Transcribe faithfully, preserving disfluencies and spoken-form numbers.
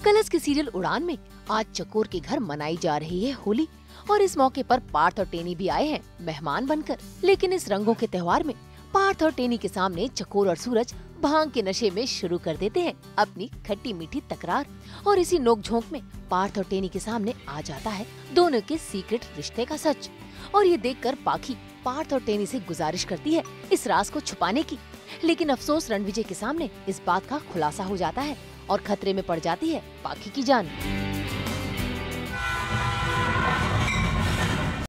Colours के serial उड़ान में आज चकोर के घर मनाई जा रही है होली और इस मौके पर पार्थ और टेनी भी आए हैं मेहमान बनकर। लेकिन इस रंगों के त्योहार में पार्थ और टेनी के सामने चकोर और सूरज भांग के नशे में शुरू कर देते हैं अपनी खट्टी मीठी तकरार। और इसी नोक-झोंक में पार्थ और टेनी के सामने आ जाता है दोनों के सीक्रेट रिश्ते का सच। और ये देखकर पाखी पार्थ और टेनी से गुजारिश करती है इस राज को छुपाने की। लेकिन अफसोस रणविजय के सामने इस बात का खुलासा हो जाता है और खतरे में पड़ जाती है पाखी की जान।